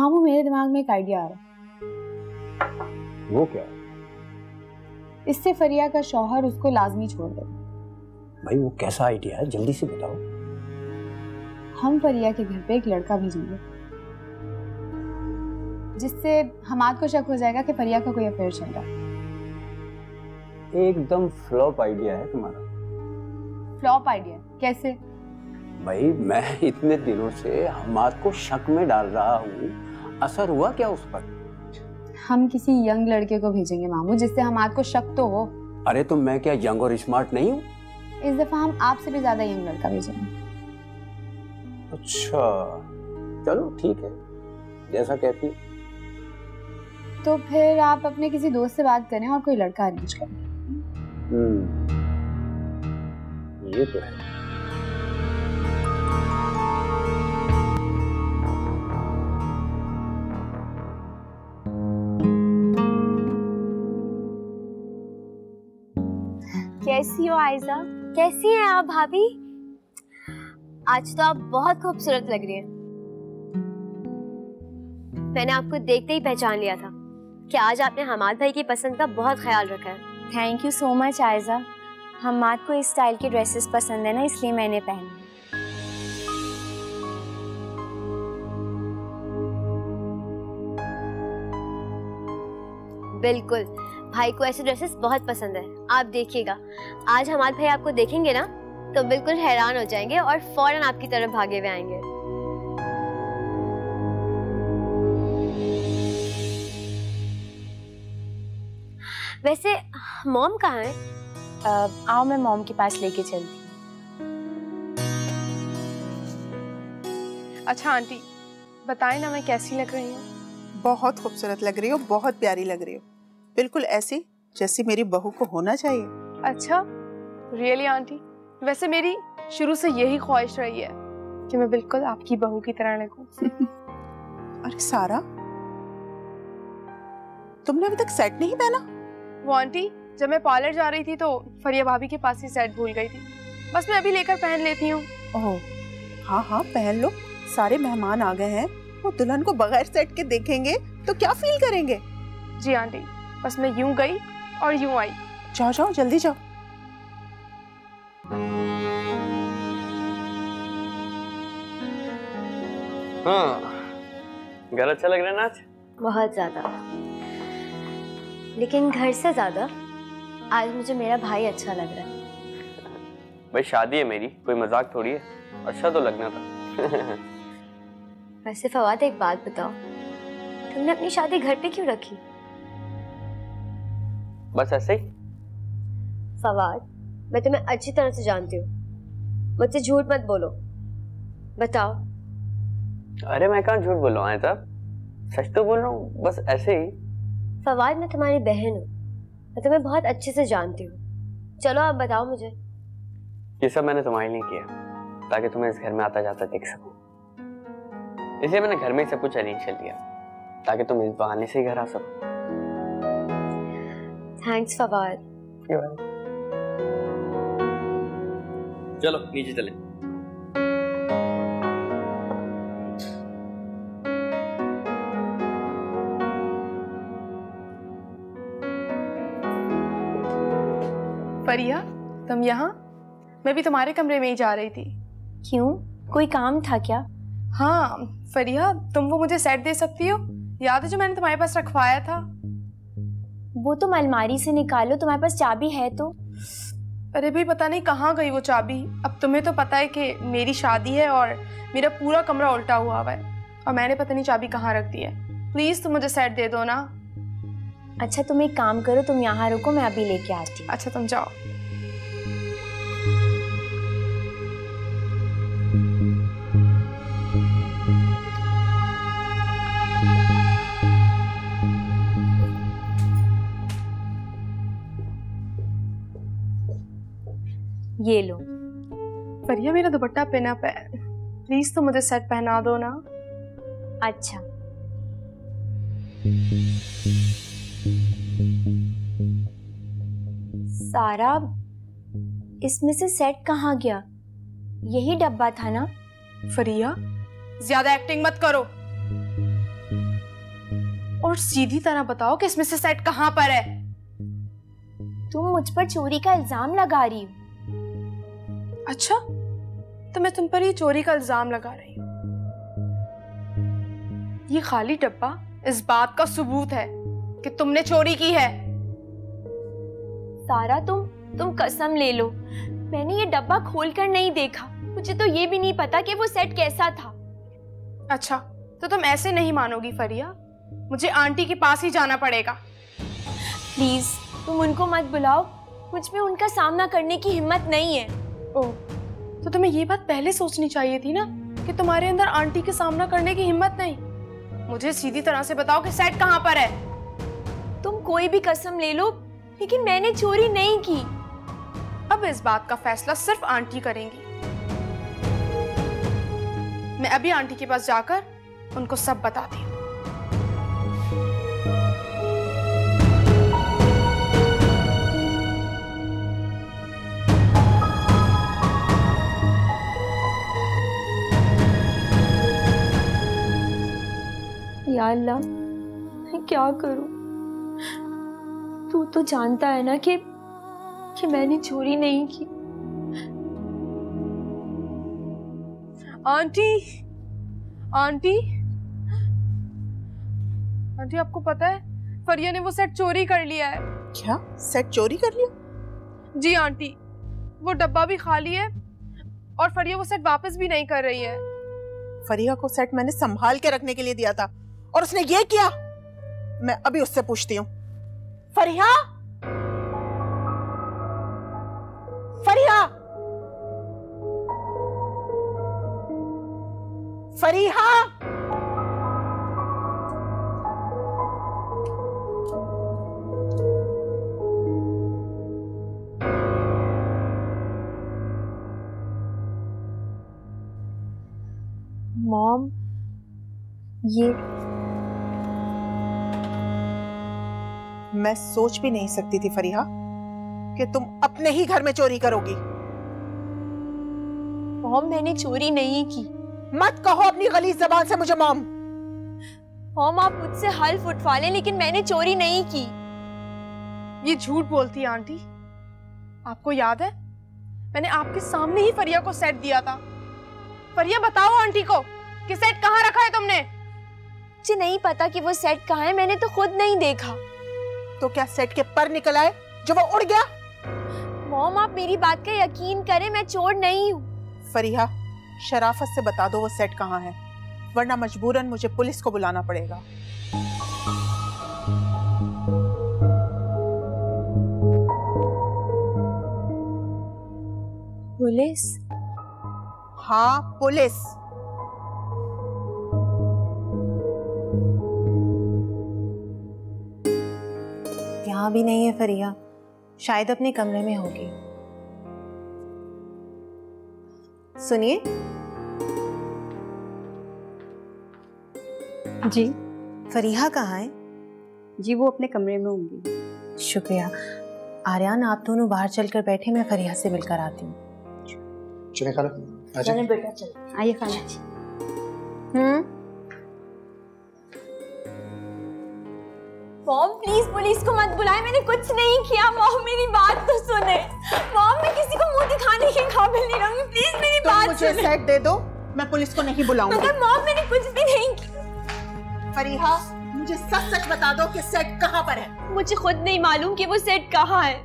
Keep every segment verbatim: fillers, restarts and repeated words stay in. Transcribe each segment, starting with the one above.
मामू मेरे दिमाग में एक आइडिया आ रहा है। वो क्या? इससे फरिया का शौहर उसको लाजमी छोड़ दे। भाई वो कैसा आइडिया है, जल्दी से बताओ। हम फरिया के घर पे एक लड़का भेजेंगे जिससे हमाद को शक हो जाएगा कि फरिया का कोई अफेयर चल रहा है। एकदम फ्लॉप आइडिया है तुम्हारा। फ्लॉप आइडिया कैसे? भाई मैं इतने दिनों से हमाद को शक में डाल रहा हूँ, असर हुआ क्या उस पर? हम किसी यंग लड़के को भेजेंगे मामू जिससे हमाद को शक तो हो। अरे तो मैं क्या यंग और स्मार्ट नहीं हूँ? इस दफा हम आपसे भी ज्यादा यंग लड़का भेजेंगे। अच्छा चलो ठीक है, जैसा कहती। तो फिर आप अपने किसी दोस्त से बात करें और कोई लड़का अरेंज करें। हम्म, ये तो है। कैसी हो आयजा? कैसी हैं आप भाभी? आज तो आप बहुत खूबसूरत लग रही हैं। मैंने आपको देखते ही पहचान लिया था कि आज आपने हमाद भाई की पसंद का बहुत ख्याल रखा है। Thank you so much Aiza. Hammad को इस स्टाइल की ड्रेसेस पसंद है ना, इसलिए मैंने पहनी। बिल्कुल, भाई को ऐसे ड्रेसेस बहुत पसंद है। आप देखिएगा, आज हमाद भाई आपको देखेंगे ना तो बिल्कुल हैरान हो जाएंगे और फौरन आपकी तरफ भागे हुए आएंगे। वैसे मॉम कहाँ है? uh, आओ मैं मॉम के पास लेके चलती। अच्छा आंटी बताएं ना, मैं कैसी लग रही हूँ? बहुत खूबसूरत लग रही हो, बहुत प्यारी लग रही हो, बिल्कुल ऐसी जैसी मेरी बहू को होना चाहिए। अच्छा रियली आंटी? वैसे मेरी शुरू से यही ख्वाहिश रही है कि मैं बिल्कुल आपकी बहू की तरह लगूं। अरे सारा, तुमने अभी तक सेट नहीं पहना? वो आंटी जब मैं पार्लर जा रही थी तो फरिया भाभी के पास ही सेट भूल गई थी, बस मैं अभी लेकर पहन लेती हूँ। ओह हाँ हाँ पहन लो, सारे मेहमान आ गए हैं, वो दुल्हन को बगैर सेट के देखेंगे तो क्या फील करेंगे। जी आंटी, बस मैं यूं गई और यूं आई। जाओ जाओ जल्दी जाओ। हाँ, घर अच्छा लग रहा है ना आज? बहुत ज्यादा, लेकिन घर से ज्यादा आज मुझे मेरा भाई अच्छा लग रहा है। भाई शादी है मेरी, कोई मजाक थोड़ी है, अच्छा तो लगना था। वैसे फवाद एक बात बताओ, तुमने अपनी शादी घर पे क्यों रखी? बस ऐसे ही। फवाद मैं तुम्हें अच्छी तरह से जानती हूँ, मुझसे झूठ मत बोलो, बताओ। अरे मैं कहाँ झूठ बोल रहा हूँ साहब, सच तो बोल रहा हूँ, बस ऐसे ही। फवाद मैं तुम्हारी बहन हूँ, मैं तुम्हें बहुत अच्छे से जानती हूँ, चलो आप बताओ मुझे। ये सब मैंने तुम्हारे लिए किया ताकि तुम्हें इस घर में आता जाता देख सकूं, इसलिए मैंने घर में ही सब कुछ अरेंज कर दिया ताकि तुम इस बहाने से ही घर आ सको। थैंक्स फवाद। चलो नीचे चले। फरिया तुम यहाँ? मैं भी तुम्हारे कमरे में ही जा रही थी। क्यों, कोई काम था क्या? हाँ फरिया, तुम वो मुझे सेट दे सकती हो? याद है जो मैंने तुम्हारे पास रखवाया था? वो तुम अलमारी से निकालो, तुम्हारे पास चाबी है तो। अरे भाई पता नहीं कहाँ गई वो चाबी। अब तुम्हें तो पता है कि मेरी शादी है और मेरा पूरा कमरा उल्टा हुआ हुआ है और मैंने पता नहीं चाबी कहाँ रख दी है। प्लीज तुम मुझे सेट दे दो ना। अच्छा तुम एक काम करो, तुम यहाँ रुको, मैं अभी लेके आती हूँ। अच्छा तुम जाओ। ये लो। फरिया मेरा दुपट्टा पिन अप है, प्लीज तो मुझे सेट पहना दो ना। अच्छा सारा, इसमें से सेट कहाँ गया? यही डब्बा था ना? फरिया ज्यादा एक्टिंग मत करो। और सीधी तरह बताओ कि इसमें से सेट कहाँ पर है। तुम मुझ पर चोरी का इल्जाम लगा रही हो। अच्छा, तो मैं तुम पर ये चोरी का इल्जाम लगा रही हूँ। ये खाली डब्बा इस बात का सबूत है कि तुमने चोरी की है। सारा, तुम तुम कसम ले लो, मैंने ये डब्बा खोलकर नहीं देखा। मुझे तो ये भी नहीं पता कि वो सेट कैसा था। अच्छा, तो तुम ऐसे नहीं मानोगी फरिया, मुझे आंटी के पास ही जाना पड़ेगा। प्लीज तुम उनको मत बुलाओ, मुझ में उनका सामना करने की हिम्मत नहीं है। ओह, तो तुम्हें ये बात पहले सोचनी चाहिए थी ना कि तुम्हारे अंदर आंटी के सामना करने की हिम्मत नहीं। मुझे सीधी तरह से बताओ कि सेट कहाँ पर है। तुम कोई भी कसम ले लो, लेकिन मैंने चोरी नहीं की। अब इस बात का फैसला सिर्फ आंटी करेंगी। मैं अभी आंटी के पास जाकर उनको सब बताती हूँ। या अल्लाह, मैं क्या करूं? तू तो जानता है ना कि कि मैंने चोरी नहीं की। आंटी, आंटी, आंटी आपको पता है फरिया ने वो सेट चोरी कर लिया है। क्या सेट चोरी कर लिया? जी आंटी, वो डब्बा भी खाली है और फरिया वो सेट वापस भी नहीं कर रही है। फरिया को सेट मैंने संभाल के रखने के लिए दिया था और उसने ये किया। मैं अभी उससे पूछती हूँ। फरिया, फरिया, फरिहा, मॉम, ये मैं सोच भी नहीं सकती थी फरिहा कि तुम अपने ही घर में चोरी करोगी। मॉम, मैंने चोरी नहीं की। मत कहो अपनी गलीज़ ज़बान से मुझे मॉम। मॉम, आप मुझसे हल्फ उठवा लें, लेकिन मैंने चोरी नहीं की। ये झूठ बोलती है आंटी। आपको याद है मैंने आपके सामने ही फरिया को सेट दिया था। फरिया बताओ आंटी को कि सेट कहाँ रखा है तुमने। मुझे नहीं पता कि वो सेट कहाँ है, मैंने तो खुद नहीं देखा। तो क्या सेट के पर निकल आए जो वो उड़ गया? मॉम, आप मेरी बात का यकीन करें, मैं चोर नहीं हूँ। फरिहा, शराफत से बता दो वो सेट कहाँ है, वरना मजबूरन मुझे पुलिस को बुलाना पड़ेगा। पुलिस? हाँ, पुलिस। यहाँ भी नहीं है फरिया, शायद अपने कमरे में होगी। सुनिए जी फरीहा कहाँ है? जी वो अपने कमरे में होंगी। शुक्रिया। आर्यन, आप दोनों बाहर चलकर बैठे, मैं फरीहा से मिलकर आती हूँ। चले खाला, आजा। बेटा चल आइए खाना। हम्म मॉम, प्लीज पुलिस को मत बुलाए, मैंने कुछ नहीं किया। मॉम, मेरी बात तो सुने। मॉम, मैं किसी को मुंह दिखाने के काबिल नहीं रहूंगी, प्लीज मेरी तो बात मुझे सुने। सेट दे दो, मैं पुलिस को नहीं बुलाऊंगी। मगर मॉम, मैंने कुछ भी नहीं किया। फरीहा, मुझे सच सच बता दो कि सेट कहाँ पर है। मुझे खुद नहीं मालूम कि वो सेट कहाँ है।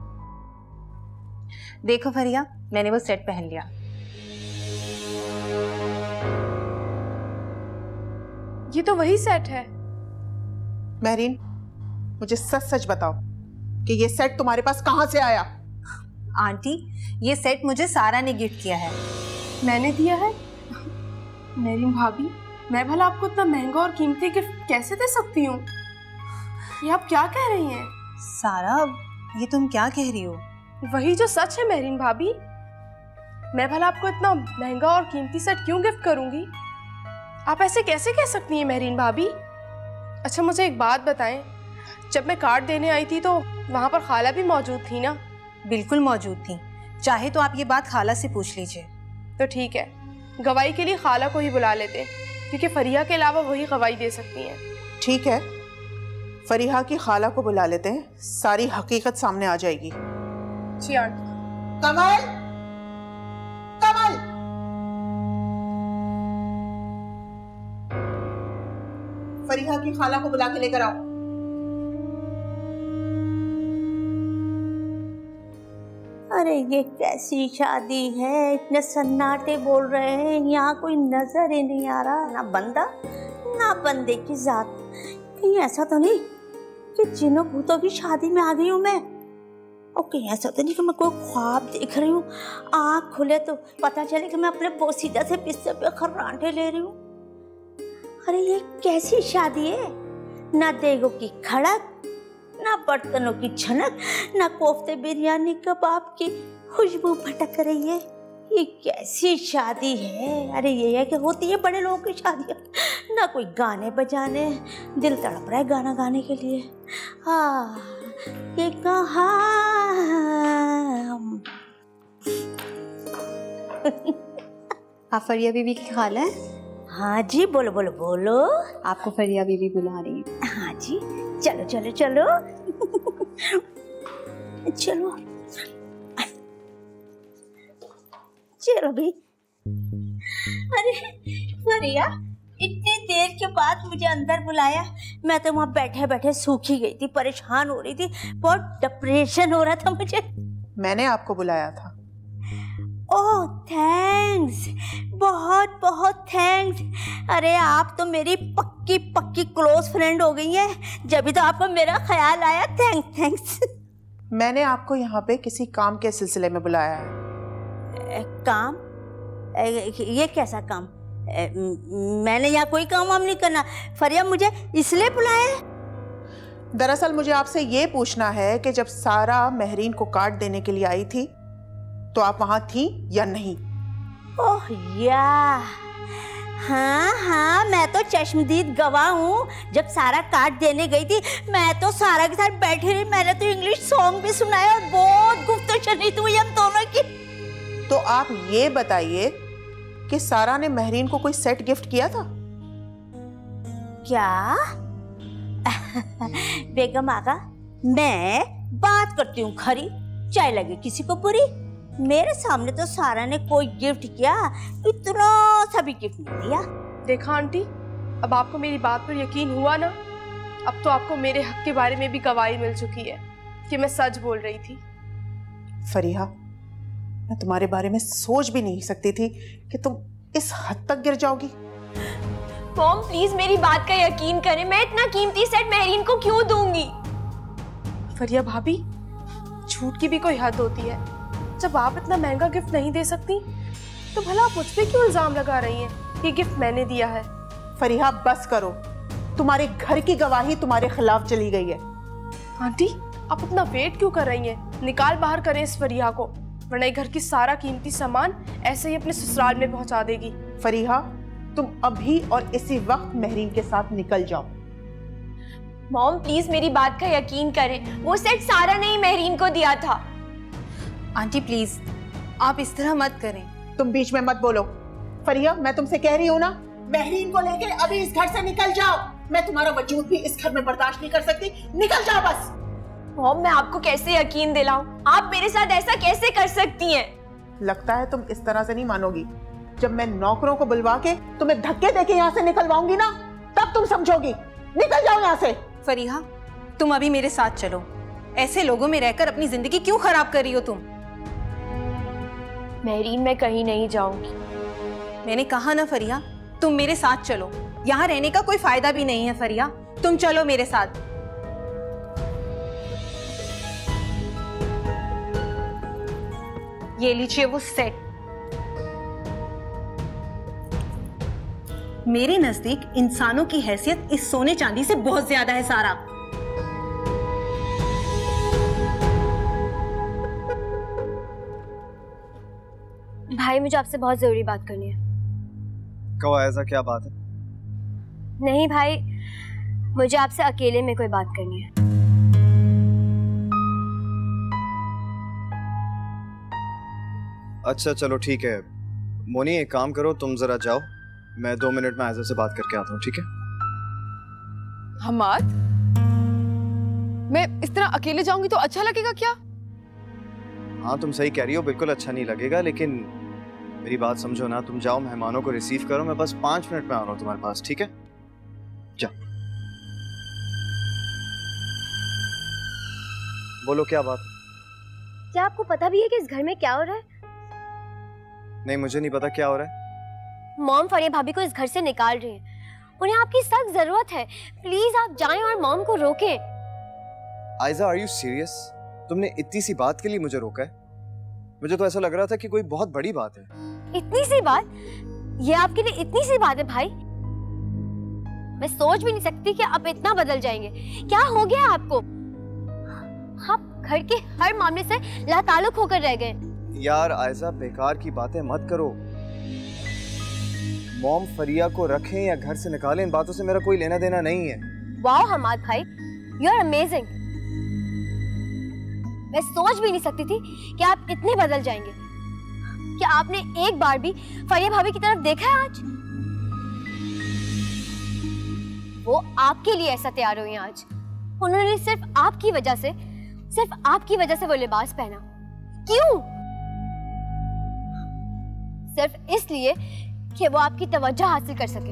देखो फरिया, मैंने वो सेट पहन लिया। ये तो वही सेट है। महरीन, मुझे सच सच बताओ कि ये सेट तुम्हारे पास कहाँ से आया? आंटी, ये सेट मुझे सारा ने गिफ्ट किया है। मैंने दिया है? मेरी भाभी, मैं भला आपको इतना महंगा और कीमती गिफ्ट कैसे दे सकती हूँ? ये आप क्या कह रही हैं? सारा, ये तुम क्या कह रही हो? वही जो सच है मेरीन भाभी। मैं भला आपको इतना महंगा और कीमती सेट क्यों गिफ्ट करूंगी? आप ऐसे कैसे कह सकती हैं मेरीन भाभी? अच्छा मुझे एक बात बताएं, जब मैं कार्ड देने आई थी तो वहाँ पर खाला भी मौजूद थी ना? बिल्कुल मौजूद थी। चाहे तो आप ये बात खाला से पूछ लीजिए। तो ठीक है, गवाही के लिए खाला को ही बुला लेते, क्योंकि फरिया के अलावा वही गवाही दे सकती हैं। ठीक है, फरीहा की खाला को बुला लेते हैं, सारी हकीकत सामने आ जाएगी। जी आंटी। कमल, कमल, फरीहा की खाला को बुला के लेकर आओ। अरे ये कैसी शादी है, इतने सन्नाटे बोल रहे हैं, यहाँ कोई नजर ही नहीं आ रहा, ना बंदा ना बंदे की जात। कहीं ऐसा तो नहीं कि जिन्हों भूतों की शादी में आ गई हूँ मैं, और कहीं ऐसा तो नहीं कि मैं कोई ख्वाब देख रही हूँ, आँख खुले तो पता चले कि मैं अपने बोसीदा से बिस्तर पे खर्राटे ले रही हूँ। अरे ये कैसी शादी है, ना देगों की खड़क, ना बर्तनों की छनक, ना कोफ्ते बिरयानी कबाब की खुशबू भटक रही है। ये कैसी शादी है। अरे ये है कि होती है बड़े लोगों की शादियाँ, ना कोई गाने बजाने, दिल तड़प रहा है गाना गाने के लिए। हाँ ये कहाँ आप फरिया बीबी की खाला हैं? हाँ जी, बोलो बोलो बोलो। आपको फरिया बीबी बुला रही है। हाँ जी, चलो चलो चलो चलो चलो भाई। अरे फरिया, इतनी देर के बाद मुझे अंदर बुलाया। मैं तो वहाँ बैठे बैठे सूखी गई थी, परेशान हो रही थी, बहुत डिप्रेशन हो रहा था मुझे। मैंने आपको बुलाया था। ओह थैंक्स, बहुत बहुत थैंक्स। अरे आप तो मेरी पक्की पक्की क्लोज फ्रेंड हो गई हैं, जब भी तो आपको मेरा ख्याल आया। Thanks thanks. मैंने आपको यहाँ पे किसी काम के सिलसिले में बुलाया है। ए, काम? ए, ये कैसा काम? ए, मैंने यहाँ कोई काम वाम नहीं करना। फरिया मुझे इसलिए बुलाया है? दरअसल मुझे आपसे ये पूछना है कि जब सारा महरीन को काट देने के लिए आई थी तो आप वहां थी या नहीं? ओह या, हाँ हाँ, मैं तो चश्मदीद गवाह हूँ। जब सारा काट देने गई थी मैं तो सारा के साथ बैठी रही। मैंने तो इंग्लिश सॉन्ग भी सुनाया और बहुत गुफ्तगू हुई हम दोनों की। तो आप ये बताइए कि सारा ने महरीन को कोई सेट गिफ्ट किया था? क्या? बेगम आगा, मैं बात करती हूँ खरी, चाहे लगे किसी को बुरी। मेरे सामने तो सारा ने कोई गिफ्ट किया, इतना सा भी गिफ्ट नहीं दिया। देखा आंटी, अब आपको मेरी बात पर यकीन हुआ ना? अब तो आपको मेरे हक के बारे में भी गवाही मिल चुकी है कि मैं सच बोल रही थी। फरीहा, मैं तुम्हारे बारे में सोच भी नहीं सकती थी कि तुम इस हद तक गिर जाओगी। मॉम प्लीज मेरी बात का यकीन करें, मैं इतना कीमती सेट महरीन को क्यों दूंगी? फरिया भाभी, झूठ की भी कोई हद होती है। जब आप इतना महंगा गिफ्ट नहीं दे सकती तो भला आप मुझ पे क्यों इल्जाम लगा रही हैं? ये गिफ्ट मैंने दिया है। फरीहा बस करो, तुम्हारे घर की गवाही तुम्हारे खिलाफ चली गई है। आंटी, आप अपना वेट क्यों कर रही हैं? निकाल बाहर करें इस फरीहा को, वरना घर की सारा कीमती सामान ऐसे ही अपने ससुराल में पहुंचा देगी। फरीहा, तुम अभी और इसी वक्त महरीन के साथ निकल जाओ। मॉम प्लीज मेरी बात का यकीन करें, वो सेट सारा ने ही महरीन को दिया था। आंटी प्लीज आप इस तरह मत करें। तुम बीच में मत बोलो। फरिया, मैं तुमसे कह रही हूँ ना, महरीन को लेके अभी इस घर से निकल जाओ। मैं तुम्हारा वजूद भी इस घर में बर्दाश्त नहीं कर सकती। निकल जाओ बस। मॉम मैं आपको कैसे यकीन दिलाऊं? आप मेरे साथ ऐसा कैसे कर सकती हैं? लगता है तुम इस तरह से नहीं मानोगी। जब मैं नौकरों को बुलवा के तुम्हें धक्के देके यहाँ से निकलवाऊंगी ना, तब तुम समझोगी। निकल जाओ यहाँ से। फरीहा, तुम अभी मेरे साथ चलो। ऐसे लोगों में रहकर अपनी जिंदगी क्यों खराब कर रही हो तुम? महरीन, मैं कहीं नहीं जाऊंगी। मैंने कहा ना फरिया, तुम मेरे साथ चलो। यहाँ रहने का कोई फायदा भी नहीं है फरिया, तुम चलो मेरे साथ। ये लीजिए वो सेट। मेरे नजदीक इंसानों की हैसियत इस सोने चांदी से बहुत ज्यादा है सारा। भाई मुझे आपसे बहुत जरूरी बात करनी है। कहो, ऐसा क्या बात है? नहीं भाई, मुझे आपसे अकेले में कोई बात करनी है। अच्छा चलो ठीक है। मोनी एक काम करो, तुम जरा जाओ, मैं दो मिनट में आयशा से बात करके आता हूँ, ठीक है? हमाद, मैं इस तरह अकेले जाऊंगी तो अच्छा लगेगा क्या? हाँ तुम सही कह रही हो, बिल्कुल अच्छा नहीं लगेगा, लेकिन मेरी बात समझो ना, तुम जाओ मेहमानों को रिसीव करो, मैं बस पांच मिनट में आ रहा हूँ तुम्हारे पास, ठीक है? जा। बोलो क्या बात? क्या आपको पता भी है कि इस घर में क्या हो रहा है? नहीं मुझे नहीं पता क्या हो रहा है। मॉम फरिया भाभी को इस घर से निकाल रही है। उन्हें आपकी सख्त जरूरत है। प्लीज आप जाएं और मॉम को रोकें। Aiza, are you serious? तुमने इतनी सी बात के लिए मुझे रोका है? मुझे तो ऐसा लग रहा था कि कोई बहुत बड़ी बात है। इतनी सी बात? ये आपके लिए इतनी सी बात है भाई? मैं सोच भी नहीं सकती कि आप इतना बदल जाएंगे। क्या हो गया आपको? आप घर के हर मामले से लाताल्लुक होकर रह गए। यार आयजा, बेकार की बातें मत करो। मॉम फरिया को रखें या घर से निकालें, इन बातों से मेरा कोई लेना देना नहीं है। वाओ हमाद भाई, यू आर अमेजिंग। मैं सोच भी नहीं सकती थी कि आप इतने बदल जाएंगे। क्या आपने एक बार भी फरिया भाभी की तरफ देखा है आज? वो आपके लिए ऐसा तैयार हुई हैं आज। उन्होंने सिर्फ आपकी वजह से सिर्फ आपकी वजह से वो लिबास पहना। क्यों? सिर्फ इसलिए कि वो आपकी तवज्जो हासिल कर सके।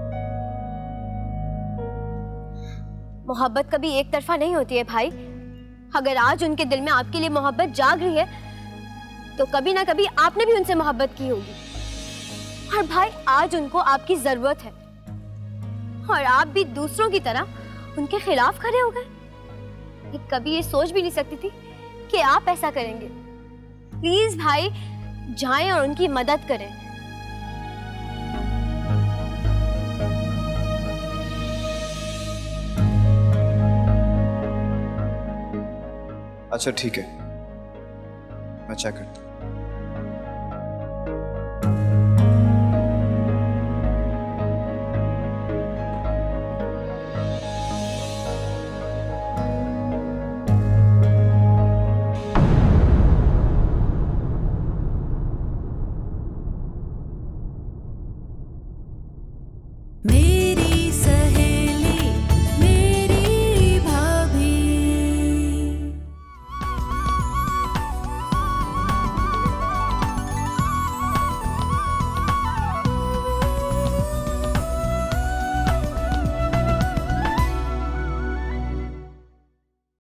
मोहब्बत कभी एक तरफा नहीं होती है भाई। अगर आज उनके दिल में आपके लिए मोहब्बत जाग रही है तो कभी ना कभी आपने भी उनसे मोहब्बत की होगी। और भाई आज उनको आपकी जरूरत है और आप भी दूसरों की तरह उनके खिलाफ खड़े हो गए। कभी ये सोच भी नहीं सकती थी कि आप ऐसा करेंगे। प्लीज भाई जाएं और उनकी मदद करें। अच्छा ठीक है, मैं चेक करता हूँ।